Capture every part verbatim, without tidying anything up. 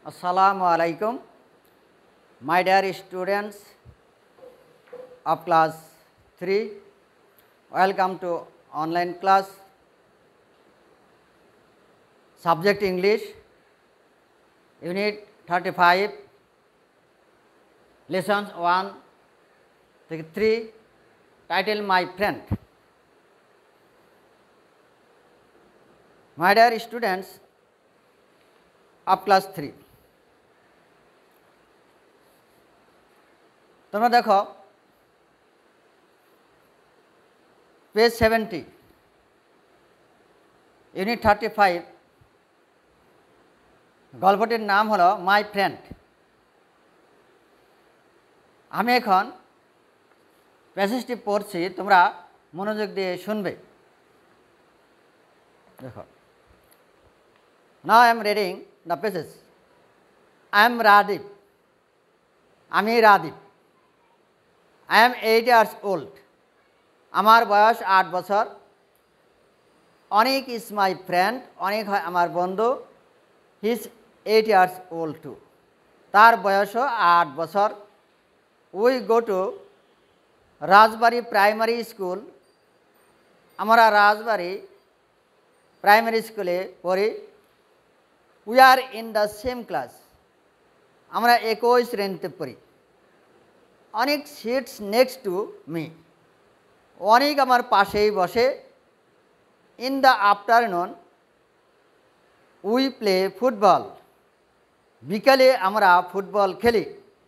Assalamu alaikum, my dear students of class three. Welcome to online class. Subject English, Unit thirty-five, Lessons one to three, title My Friend. My dear students of class three, তোমরা দেখো page seventy unit thirty five গল্পটির নাম হলো my friend. আমি এখন প্যাসেজটি পড়ছি, তোমরা মনোযোগ দিয়ে শুনবে। দেখো, now I am reading the passage. I am Radip, আমি রাদীপ। I am eight years old. আমার বয়স আট বছর। অনিক is my friend. অনিক হয় আমার বন্ধু। He is eight years old too. তার বয়সও আট বছর। We go to Rajbari primary school. আমরা রাজবাড়ি প্রাইমারি স্কুলে পড়ি। We are in the same class. আমরা একই শ্রেণীতে পড়ি। Onik sits next to me. Onik আমার পাশেই বসে। In the afternoon we play football. বিকালে আমরা ফুটবল খেলি।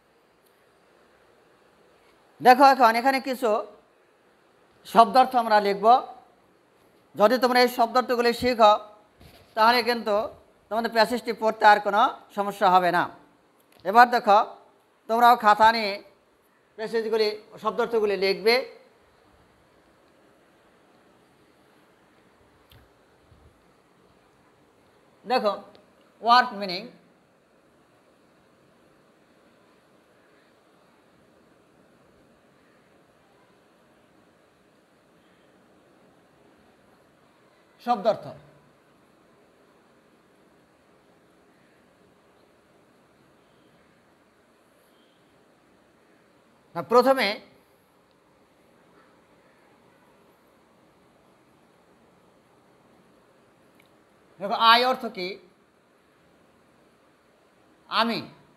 দেখো, এখন এখানে কিছু শব্দার্থ আমরা লিখব। যদি তোমরা এই শব্দার্থগুলি শিখো তাহলে কিন্তু তোমাদের প্যাসেজটি পড়তে আর কোনো সমস্যা হবে না। এবার দেখো, তোমরাও খাতা নিয়ে প্যাসেজগুলি শব্দার্থগুলি লিখবে। দেখো, ওয়ার্ড মিনিং। শব্দার্থ। প্রথমে দেখো, আই অর্থ কি? আমি।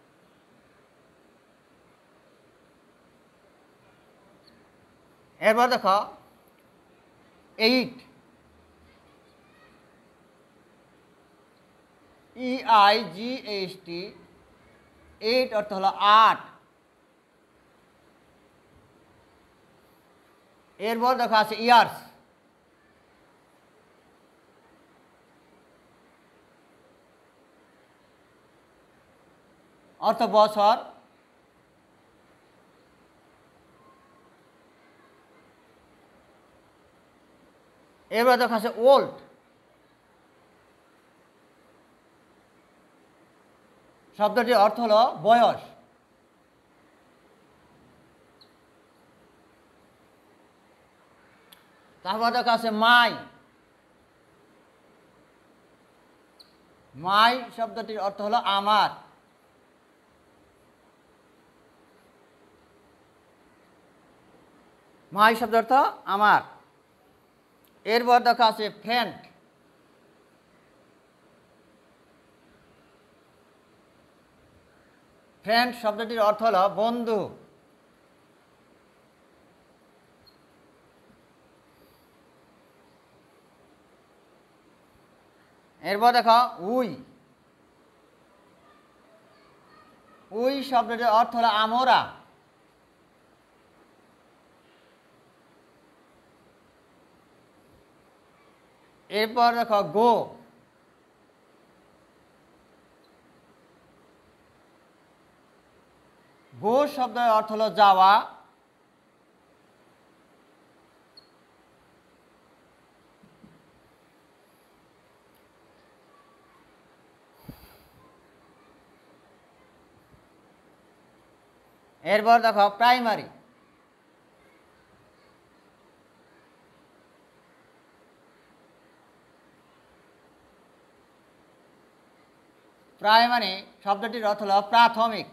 এরপর দেখো eight, E I G H T, eight অর্থ হলো আট। এরপর দেখো আছে ইয়ার্স। অর্থ বছর। এরপর দেখো আছে ওল্ড। শব্দটির অর্থ হলো বয়স। তারপর দেখো আছে মাই। মাই শব্দটির অর্থ হলো আমার। মাই শব্দের অর্থ আমার। এরপর দেখো আছে ফ্রেন্ড। ফ্রেন্ড শব্দটির অর্থ হলো বন্ধু। এরপর দেখো উই। উই শব্দটির অর্থ হলো আমরা। এরপর দেখো গো। গো শব্দের অর্থ হলো যাওয়া। এরপর দেখো প্রাইমারি। প্রাইমারি শব্দটির অর্থ হলো প্রাথমিক।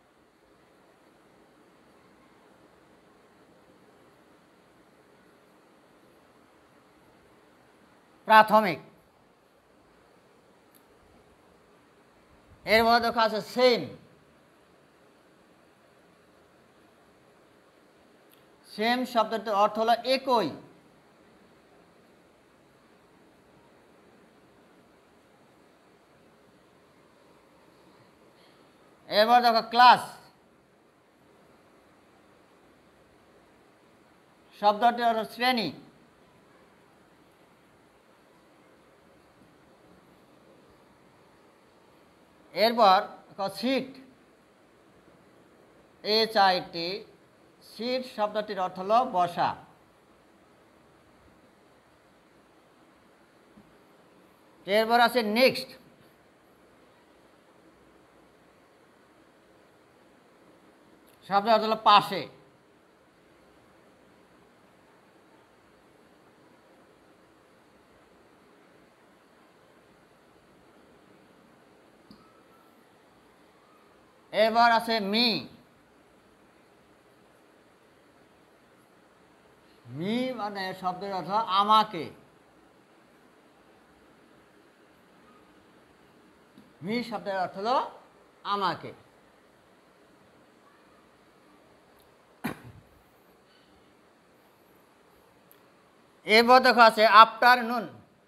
প্রাথমিক এর মধ্যে আছে সেম। সেম শব্দটির অর্থ হলো একই। এবার দেখো ক্লাস শব্দটি হলো শ্রেণী। এরপর sit, H I T, sit শব্দটির অর্থ হলো বসা। এরপর আছে নেক্সট, শব্দের অর্থ হলো পাশে। এবার আছে মি। মি মানে শব্দের অর্থ আমাকে। মি শব্দের অর্থ হলো আমাকে। এবার দেখো আছে আফটারনুন।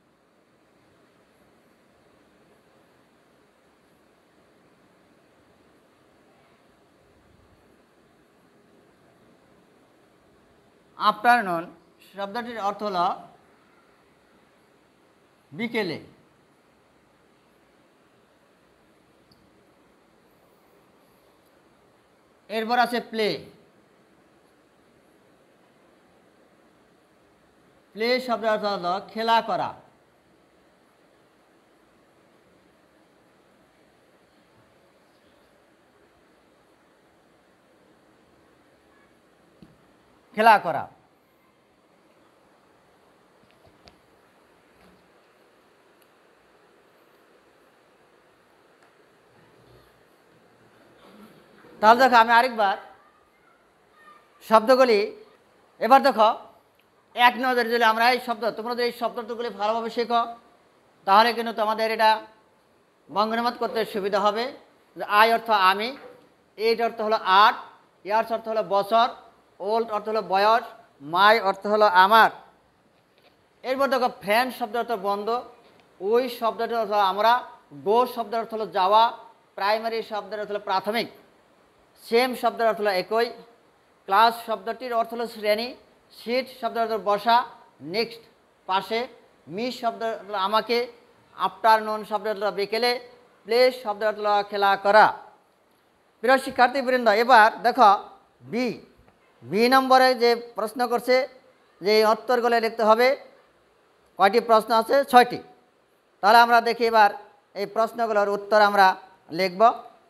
আফটারনুন শব্দটির অর্থ হলো বিকেলে। এরপর আছে প্লে। প্লে শব্দের অর্থ হলো খেলা করা। খেলা করা। তাহলে দেখো আমি আরেকবার শব্দগুলি, এবার দেখো এক নজরে যদি আমরা এই শব্দ, তোমরা যদি এই শব্দগুলি ভালোভাবে শেখো তাহলে কিন্তু তোমাদের এটা বঙ্গানুবাদ করতে সুবিধা হবে। আই অর্থ আমি, এইট অর্থ হলো আট, ইয়ার্স অর্থ হলো বছর, ওল্ড অর্থ হলো বয়স, মাই অর্থ হলো আমার। এরপর দেখো ফ্যান শব্দের অর্থ বন্ধ, ওই শব্দটির অর্থ আমরা, গো শব্দের অর্থ হলো যাওয়া, প্রাইমারি শব্দের অর্থ হলো প্রাথমিক, সেম শব্দের অর্থ হলো একই, ক্লাস শব্দটির অর্থ হলো শ্রেণী, সিট শব্দের অর্থ বসা, নেক্সট পাশে, মিস শব্দের অর্থ হলো আমাকে, আফটারনুন শব্দের অর্থ হলো বিকেলে, প্লে শব্দের অর্থ হলো খেলা করা। প্রিয় শিক্ষার্থীবৃন্দ, এবার দেখো বি বি নম্বরে যে প্রশ্ন করছে যে উত্তরগুলো লিখতে হবে, কয়টি প্রশ্ন আছে? ছয়টি। তাহলে আমরা দেখি এবার এই প্রশ্নগুলোর উত্তর আমরা লিখব।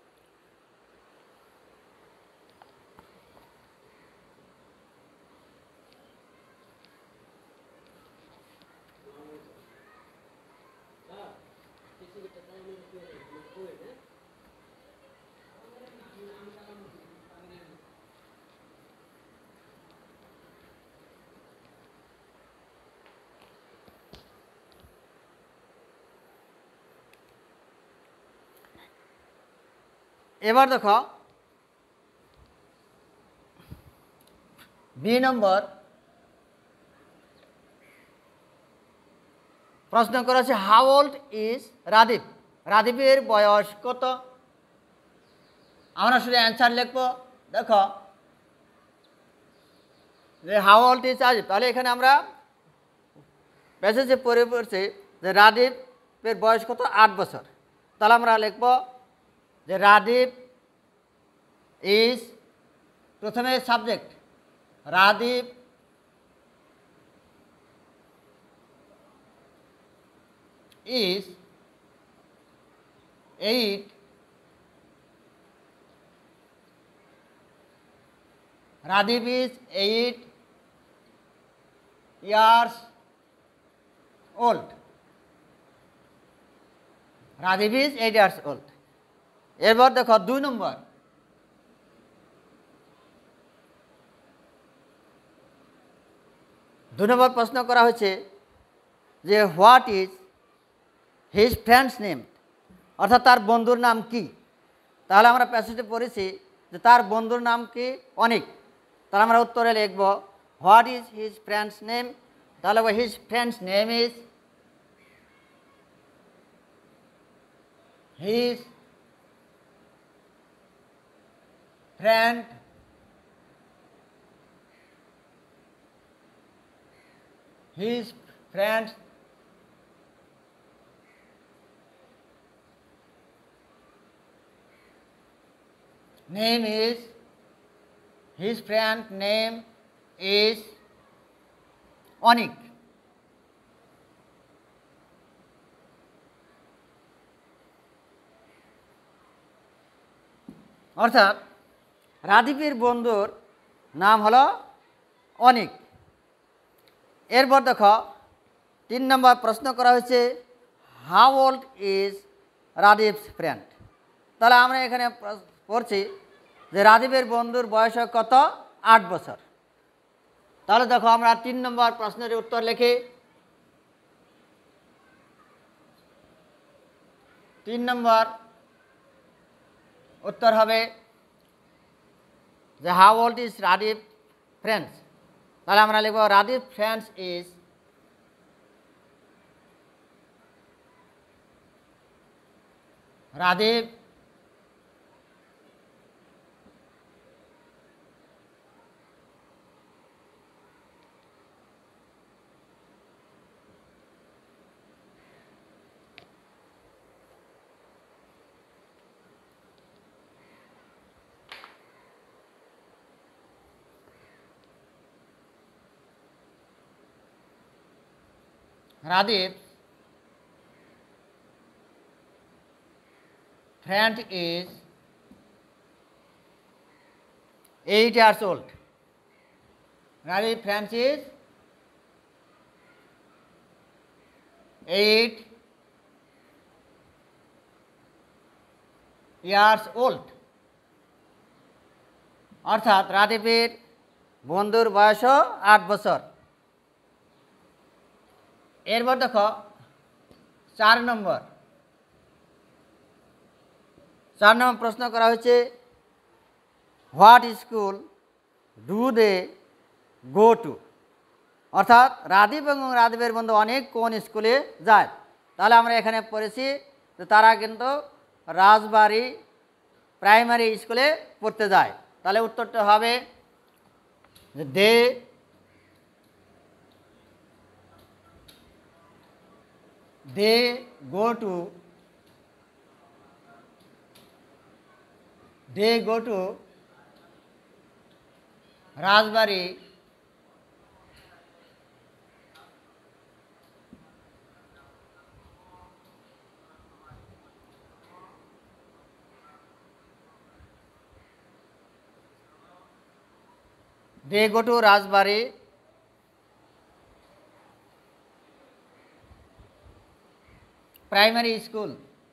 এবার দেখো বি নম্বর প্রশ্ন করেছে, হাউ ওল্ড ইজ রাদীপ? রাদীপের বয়স কত? আমরা শুধু অ্যান্সার লিখবো। দেখো যে হাউ ওল্ড ইজ রাদীপ, তাহলে এখানে আমরা প্যাসেজে পড়ে পড়ছি যে রাদীপের বয়স কত? আট বছর। তাহলে আমরা লিখব যে রাদীপ ইজ, প্রথমে subject, Radip is eight Radip is eight years old. Radip is eight years old. এরপর দেখো দুই নম্বর, দুই নম্বর প্রশ্ন করা হয়েছে যে what is his friends name, অর্থাৎ তার বন্ধুর নাম কি। তাহলে আমরা প্যাসেজে পড়েছি যে তার বন্ধুর নাম কি, অনিক। তাহলে আমরা উত্তরে লিখব what is his friends name. তাহলে his friends name is his friend his friend's name is his friend name is অনিক। অর্থাৎ রাদীপের বন্ধুর নাম হলো অনিক। এরপর দেখো তিন নম্বর প্রশ্ন করা হয়েছে how old is Radip's friend. তাহলে আমরা এখানে পড়ছি যে রাদীপের বন্ধুর বয়স কত, আট বছর। তাহলে দেখো আমরা তিন নম্বর প্রশ্নের উত্তর লিখি। তিন নম্বর উত্তর হবে যে how old is Radip friends. তাহলে আমরা লিখব Radip friend's is Radip Radip friend is eight years old. Radip friend is eight years old. অর্থাৎ রাদীপের বন্ধুর বয়স আট বছর। এরপর দেখো চার নম্বর চার নম্বর প্রশ্ন করা হয়েছে what school do they go to. অর্থাৎ রাদীপ এবং রাদীপের বন্ধু অনেক কোন স্কুলে যায়। তাহলে আমরা এখানে পড়েছি যে তারা কিন্তু রাজবাড়ি প্রাইমারি স্কুলে পড়তে যায়। তাহলে উত্তরটা হবে যে they they go to they go to Rajbari they go to Rajbari primary school.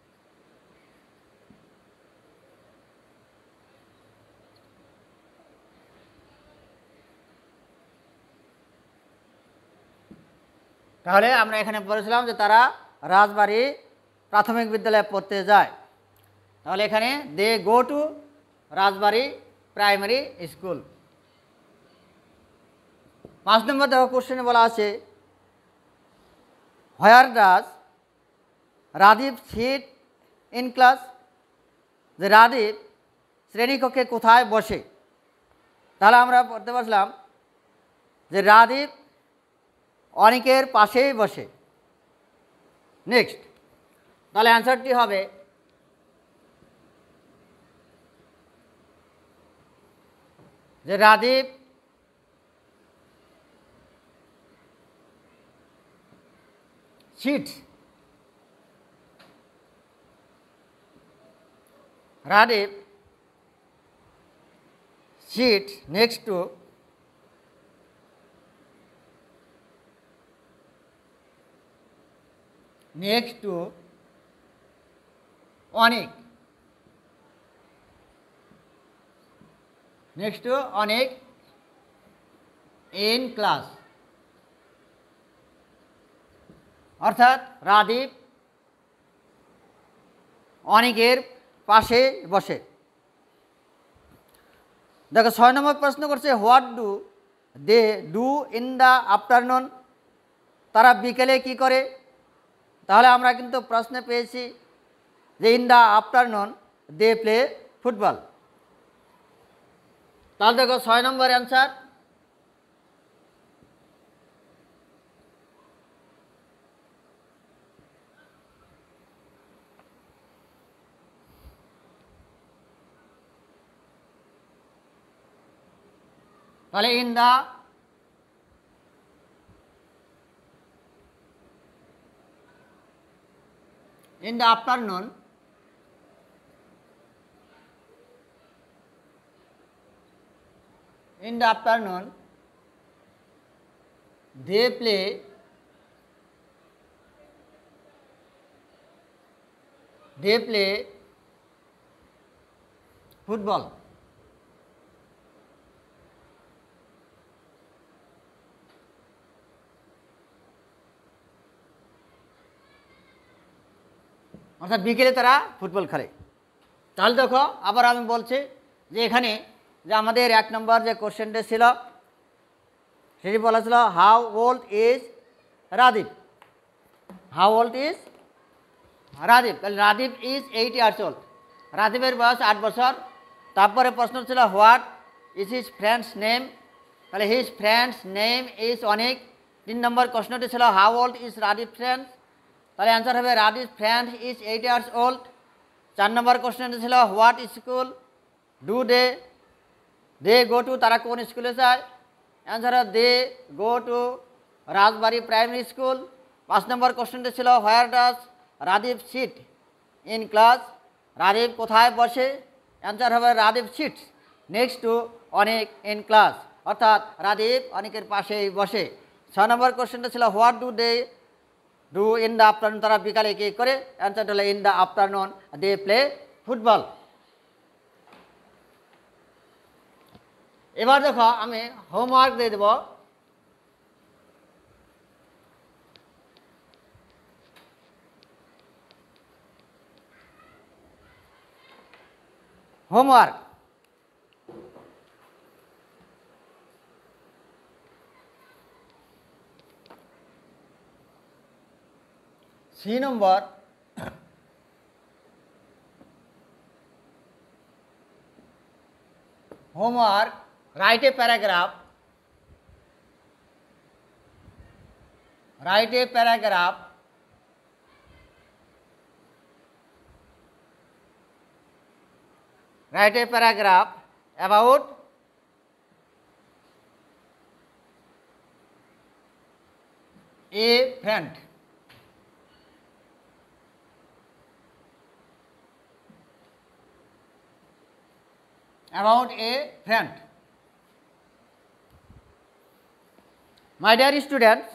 তাহলে আমরা এখানে বলেছিলাম যে তারা রাজবাড়ি প্রাথমিক বিদ্যালয়ে পড়তে যায়। তাহলে এখানে they go to Rajbari primary school. পাঁচ নম্বর দেখো কোশ্চেনে বলা আছে where does Radip sit in class. যে রাদীপ শ্রেণীকক্ষে কোথায় বসে। তাহলে আমরা পড়তে পারলাম যে রাদীপ অনিকের পাশেই বসে। নেক্সট তাহলে অ্যান্সারটি হবে যে Radip sits Radip sits next to next to Onik. Next to অনেক ইন ক্লাস, অর্থাৎ রাদীপ অনেকের পাশে বসে। দেখো ছয় নম্বর প্রশ্ন করছে what do they do in the afternoon, তারা বিকেলে কি করে। তাহলে আমরা কিন্তু প্রশ্নে পেয়েছি যে in the afternoon they play football. তাহলে দেখো ছয় নম্বর অ্যান্সার। তাহলে in the in the afternoon in the afternoon they play they play football। অর্থাৎ বিকেলে তারা ফুটবল খেলে। তাহলে দেখো আবার আমি বলছি যে এখানে যে আমাদের এক নম্বর যে কোশ্চেনটা ছিল সেটি বলা ছিল how old is Radip, how old is Radip. তাহলে Radip is eight years old, রাদীপের বয়স আট বছর। তারপরে প্রশ্ন ছিল what is his friends name, তাহলে his friends name is Anek. তিন নম্বর প্রশ্নটি ছিল how old is Radip friends, তাহলে অ্যান্সার হবে Radip friend is eight years old. চার নম্বর কোশ্চেনটি ছিল what school do they they go to, তারা কোন স্কুলে যায়। অ্যান্সার হবে they go to Rajbari primary school. পাঁচ নম্বর কোশ্চেনটি ছিল where does Radip sit in class, Radip কোথায় বসে। অ্যান্সার হবে রাদীপ সিটস নেক্সট টু অনেক ইন ক্লাস, অর্থাৎ রাদীপ অনেকের পাশেই বসে। ছয় নম্বর কোশ্চেনটা ছিল what do they do in the afternoon, তারা বিকালে কী করে। অ্যান্সারটা হলো in the afternoon they play football. এবার দেখো আমি হোমওয়ার্ক দিয়ে দেব। Homework C number homework, write a paragraph, write a paragraph write a paragraph about a friend, about a friend. My dear students,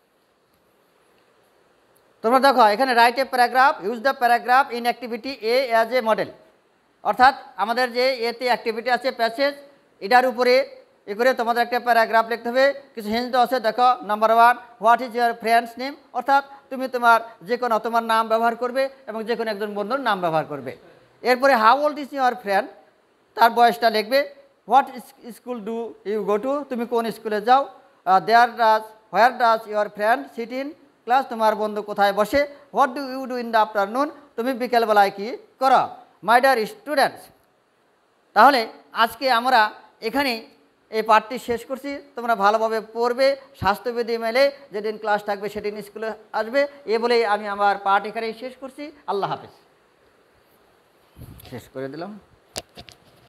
তোমরা দেখো এখানে write a paragraph, use the paragraph in activity A as a model. অর্থাৎ আমাদের যে এতে activity আছে passage, এটার উপরে এ করে তোমাদের একটা প্যারাগ্রাফ লিখতে হবে। কিছু হিন্ট আছে, দেখো number one what is your friends name, অর্থাৎ তুমি তোমার যে কোনো তোমার নাম ব্যবহার করবে এবং যে কোনো একজন বন্ধুর নাম ব্যবহার করবে। এরপরে how old is your friend, তার বয়সটা লিখবে। What school do you go to, তুমি কোন স্কুলে যাও। There does where does your friend sit in class, তোমার বন্ধু কোথায় বসে। What do you do in the afternoon, তুমি বিকেলবেলায় কী করো। মাই ডিয়ার স্টুডেন্টস, তাহলে আজকে আমরা এখানেই এই পাঠটি শেষ করছি। তোমরা ভালোভাবে পড়বে, স্বাস্থ্যবিধি মেলে যেদিন ক্লাস থাকবে সেদিন স্কুলে আসবে। এ বলেই আমি আমার পাঠ এখানেই শেষ করছি। আল্লাহ হাফেজ। শেষ করে দিলাম।